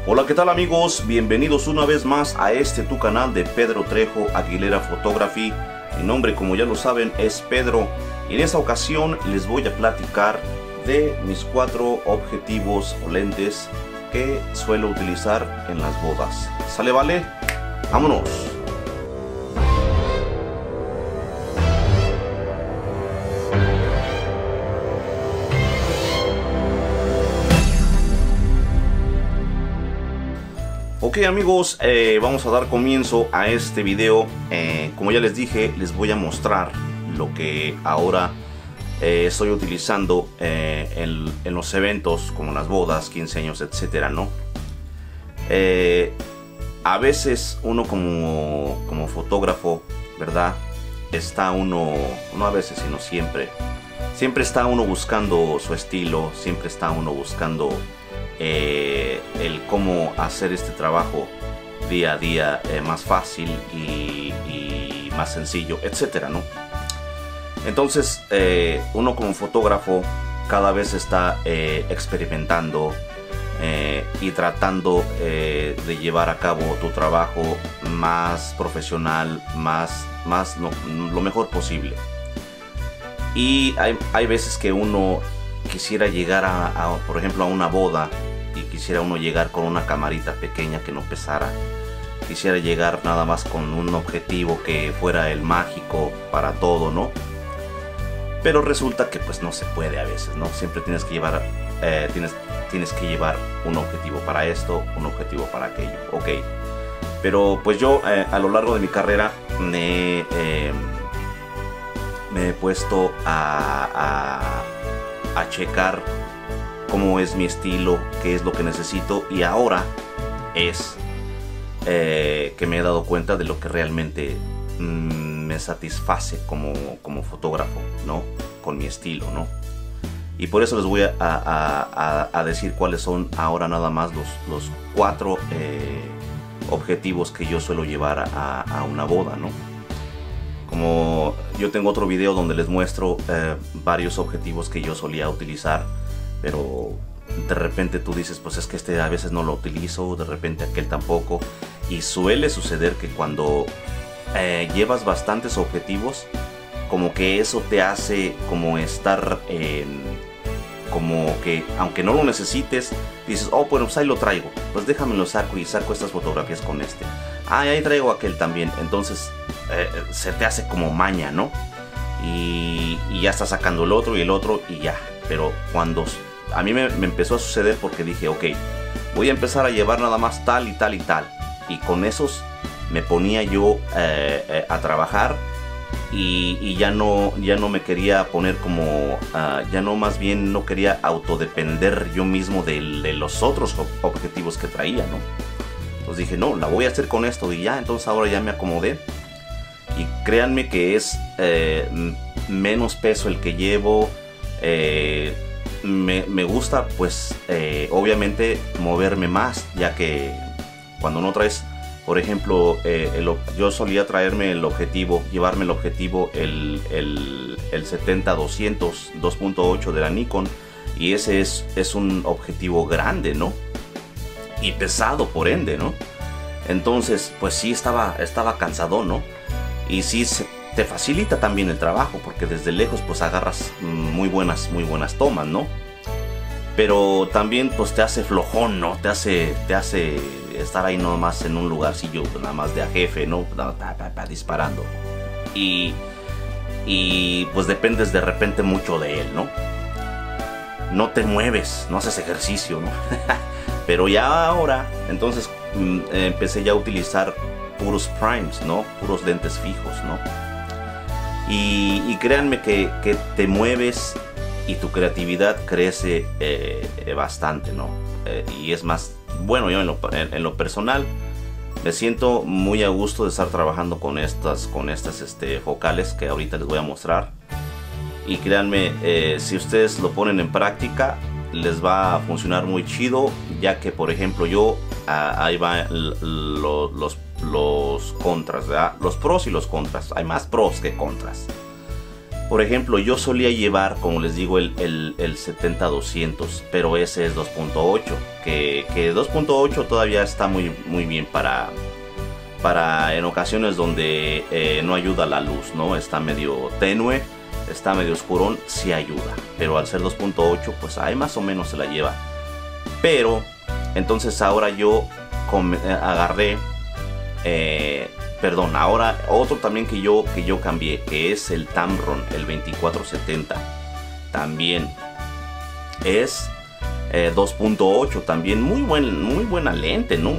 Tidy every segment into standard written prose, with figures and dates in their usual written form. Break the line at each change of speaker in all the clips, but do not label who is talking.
Hola, ¿qué tal amigos? Bienvenidos una vez más a tu canal de Pedro Trejo Aguilera Photography. Mi nombre, como ya lo saben, es Pedro. Y en esta ocasión les voy a platicar de mis 4 objetivos o lentes que suelo utilizar en las bodas. ¿Sale, vale? ¡Vámonos! Ok amigos, vamos a dar comienzo a este video. Como ya les dije, les voy a mostrar lo que ahora estoy utilizando en los eventos como las bodas, 15 años, etcétera, ¿no? A veces uno como fotógrafo, ¿verdad? Está uno, no a veces sino siempre está uno buscando su estilo, siempre está uno buscando el cómo hacer este trabajo día a día más fácil y más sencillo, etcétera, ¿no? Entonces uno como fotógrafo cada vez está experimentando y tratando de llevar a cabo tu trabajo más profesional, más lo mejor posible. Y hay veces que uno quisiera llegar por ejemplo, a una boda, y quisiera uno llegar con una camarita pequeña que no pesara. Quisiera llegar nada más con un objetivo que fuera el mágico para todo, ¿no? Pero resulta que pues no se puede a veces, ¿no? Siempre tienes que llevar tienes que llevar un objetivo para esto, un objetivo para aquello, ok. Pero pues yo a lo largo de mi carrera me he puesto a checar cómo es mi estilo, qué es lo que necesito, y ahora es que me he dado cuenta de lo que realmente me satisface como fotógrafo, ¿no? Con mi estilo, ¿no? Y por eso les voy a decir cuáles son ahora nada más los 4 objetivos que yo suelo llevar a una boda, ¿no? Como yo tengo otro video donde les muestro varios objetivos que yo solía utilizar, pero de repente tú dices, pues es que a veces no lo utilizo, de repente aquel tampoco. Y suele suceder que cuando llevas bastantes objetivos, como que eso te hace como estar como que aunque no lo necesites, dices, oh, pues ahí lo traigo, pues déjame lo saco y saco estas fotografías con este. Ah, ahí traigo aquel también. Entonces se te hace como maña, ¿no? Y ya estás sacando el otro y ya. Pero cuando a mí me empezó a suceder, porque dije, ok, voy a empezar a llevar nada más tal y tal y tal. Y con esos me ponía yo a trabajar. Y ya no me quería poner como, ya no, más bien no quería autodepender yo mismo de los otros objetivos que traía, ¿no? Entonces dije, no, la voy a hacer con esto, y ya, entonces ahora ya me acomodé. Y créanme que es menos peso el que llevo. Me gusta, pues, obviamente moverme más, ya que cuando no traes, por ejemplo, yo solía traerme el objetivo, llevarme el objetivo, el 70-200 2.8 de la Nikon, y ese es un objetivo grande, ¿no? Y pesado, por ende, ¿no? Entonces, pues sí estaba cansado, ¿no? Y sí te facilita también el trabajo, porque desde lejos pues agarras muy buenas tomas, ¿no? Pero también pues te hace flojón, ¿no? Te hace estar ahí nomás en un lugarcillo, nada más de a jefe, ¿no? Disparando. Y pues dependes de repente mucho de él, ¿no? No te mueves, no haces ejercicio, ¿no? Pero ya ahora, entonces empecé ya a utilizar puros primes, ¿no? Puros lentes fijos, ¿no? Y créanme que te mueves y tu creatividad crece bastante, ¿no? Y es más, bueno, yo en lo personal me siento muy a gusto de estar trabajando con estas focales que ahorita les voy a mostrar. Y créanme, si ustedes lo ponen en práctica, les va a funcionar muy chido, ya que por ejemplo yo, ahí va los contras, ¿verdad? Los pros y los contras. Hay más pros que contras. Por ejemplo, yo solía llevar, como les digo, el 70-200, pero ese es 2.8, que 2.8 todavía está muy bien para en ocasiones donde no ayuda la luz, ¿no? Está medio tenue, está medio oscurón, sí ayuda, pero al ser 2.8 pues ahí más o menos se la lleva. Pero entonces ahora yo agarré, perdón, ahora otro también que yo cambié, que es el Tamron, el 2470. También es 2.8, también muy buena lente, ¿no?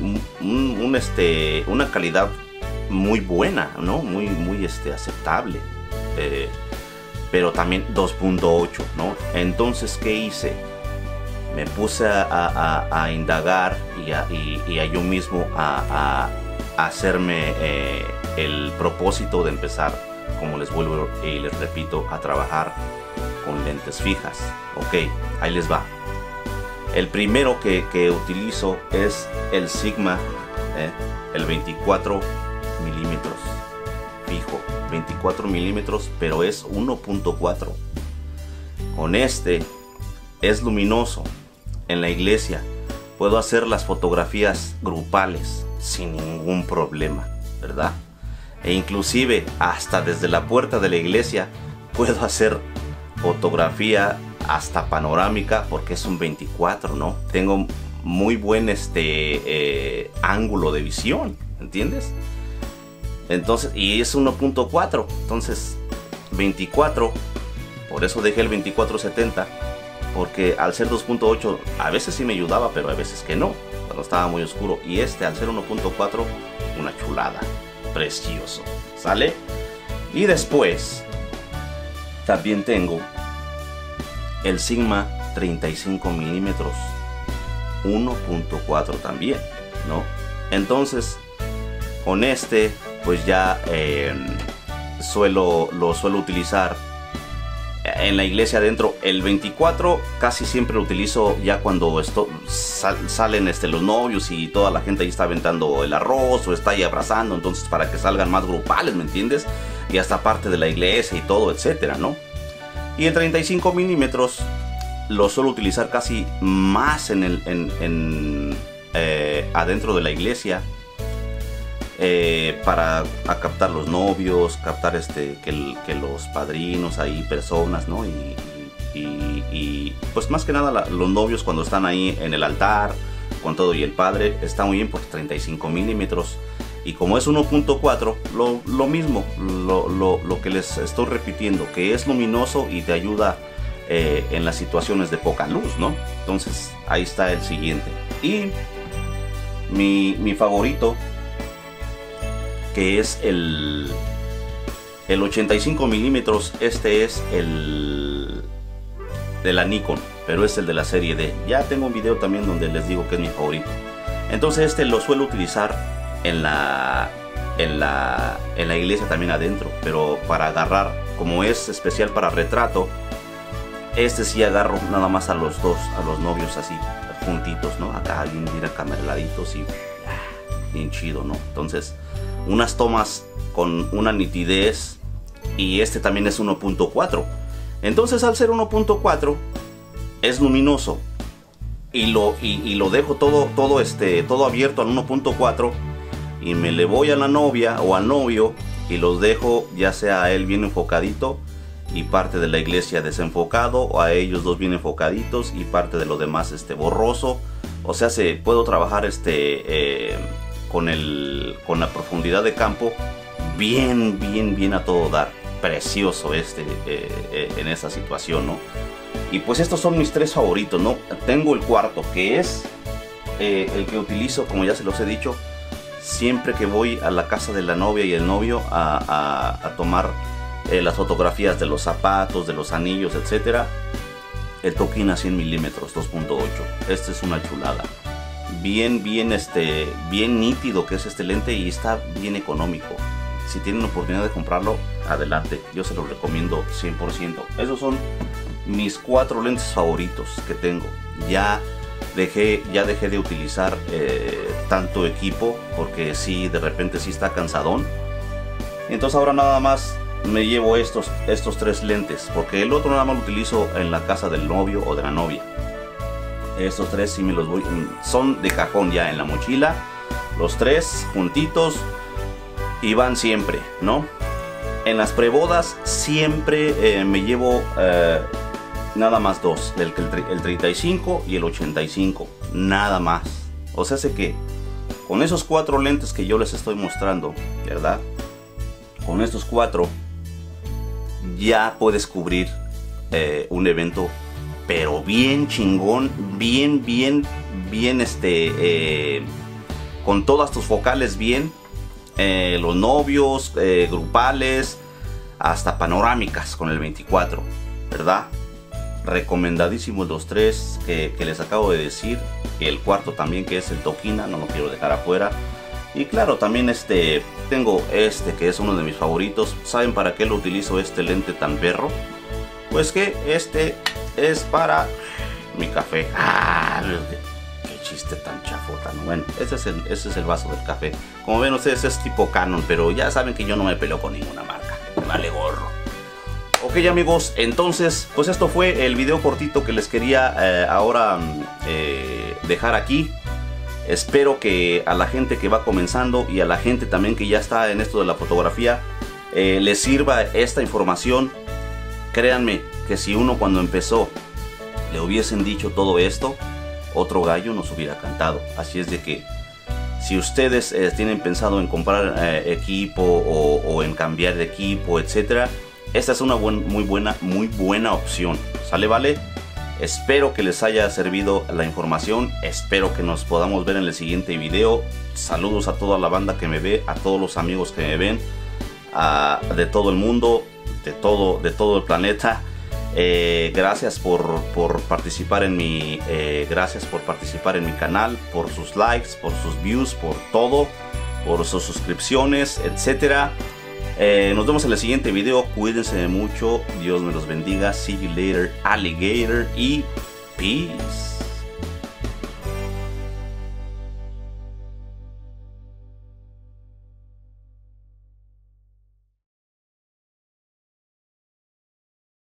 Una calidad muy buena, ¿no? Muy aceptable. Pero también 2.8, ¿no? Entonces, ¿qué hice? Me puse a indagar y a yo mismo a hacerme el propósito de empezar, como les vuelvo y les repito, a trabajar con lentes fijas. Ok, ahí les va. El primero que utilizo es el Sigma, el 24 milímetros fijo, 24 milímetros, pero es 1.4. Con este es luminoso. En la iglesia puedo hacer las fotografías grupales sin ningún problema, ¿verdad? E inclusive hasta desde la puerta de la iglesia puedo hacer fotografía hasta panorámica, porque es un 24, ¿no? Tengo muy buen ángulo de visión, ¿entiendes? Entonces, y es 1.4, entonces 24, por eso dejé el 2470, porque al ser 2.8 a veces sí me ayudaba, pero a veces que no, cuando estaba muy oscuro. Y al ser 1.4, una chulada, precioso, ¿sale? Y después también tengo el Sigma 35 milímetros 1.4 también, ¿no? Entonces con pues ya lo suelo utilizar en la iglesia adentro. El 24 casi siempre lo utilizo ya cuando salen los novios y toda la gente ahí está aventando el arroz o está ahí abrazando, entonces para que salgan más grupales, ¿me entiendes? Y hasta parte de la iglesia y todo, etcétera, ¿no? Y el 35 milímetros lo suelo utilizar casi más adentro de la iglesia, para captar los novios, captar que los padrinos ahí, personas, ¿no? Y pues más que nada los novios cuando están ahí en el altar con todo y el padre, está muy bien por 35 milímetros. Y como es 1.4, lo mismo, lo que les estoy repitiendo, que es luminoso y te ayuda en las situaciones de poca luz, ¿no? Entonces ahí está el siguiente. Y mi favorito, que es el 85 milímetros, este es el de la Nikon, pero es el de la serie D. Ya tengo un video también donde les digo que es mi favorito. Entonces lo suelo utilizar en la iglesia también adentro, pero para agarrar, como es especial para retrato, sí agarro nada más a los novios así juntitos, ¿no? Acá bien acamerladitos y bien chido, ¿no? Entonces unas tomas con una nitidez, y también es 1.4. entonces al ser 1.4 es luminoso y lo dejo todo abierto al 1.4, y me le voy a la novia o al novio y los dejo ya sea a él bien enfocadito y parte de la iglesia desenfocado, o a ellos dos bien enfocaditos y parte de lo demás borroso. O sea, puedo trabajar con la profundidad de campo bien a todo dar. Precioso en esa situación, ¿no? Y pues estos son mis tres favoritos, ¿no? Tengo el cuarto, que es el que utilizo, como ya se los he dicho, siempre que voy a la casa de la novia y el novio a tomar las fotografías de los zapatos, de los anillos, etcétera. El Tokina 100 milímetros 2.8. Es una chulada. Bien nítido que es este lente, y está bien económico. Si tienen la oportunidad de comprarlo, adelante, yo se lo recomiendo 100%. Esos son mis 4 lentes favoritos que tengo. Ya dejé de utilizar tanto equipo, porque sí, de repente sí está cansadón. Entonces ahora nada más me llevo estos 3 lentes, porque el otro nada más lo utilizo en la casa del novio o de la novia. Estos 3 sí me los voy, son de cajón ya en la mochila, los 3 juntitos y van siempre, ¿no? En las prebodas siempre me llevo nada más 2, el 35 y el 85, nada más. O sea, sé que con esos 4 lentes que yo les estoy mostrando, ¿verdad? Con estos 4 ya puedes cubrir un evento, pero bien chingón, bien con todas tus focales bien, los novios, grupales, hasta panorámicas con el 24, ¿verdad? Recomendadísimos los 3 que les acabo de decir. El cuarto también, que es el Tokina, no lo quiero dejar afuera. Y claro, también tengo que es uno de mis favoritos. ¿Saben para qué lo utilizo este lente tan perro? Pues que es para mi café. Qué chiste tan chafota, ¿no? Bueno, ese es el vaso del café. Como ven ustedes, es tipo Canon, pero ya saben que yo no me peleo con ninguna marca. Me vale gorro. Ok, amigos, entonces pues esto fue el video cortito que les quería ahora dejar aquí. Espero que a la gente que va comenzando y a la gente también que ya está en esto de la fotografía les sirva esta información. Créanme que si uno cuando empezó le hubiesen dicho todo esto, otro gallo nos hubiera cantado. Así es de que si ustedes tienen pensado en comprar equipo o en cambiar de equipo, etcétera, esta es una muy buena opción. ¿Sale, vale? Espero que les haya servido la información. Espero que nos podamos ver en el siguiente video. Saludos a toda la banda que me ve, a todos los amigos que me ven, de todo el mundo, de todo el planeta. Gracias por participar en mi canal, por sus likes, por sus views, por todo, por sus suscripciones, etcétera. Nos vemos en el siguiente video. Cuídense mucho. Dios me los bendiga. See you later, alligator. Y peace.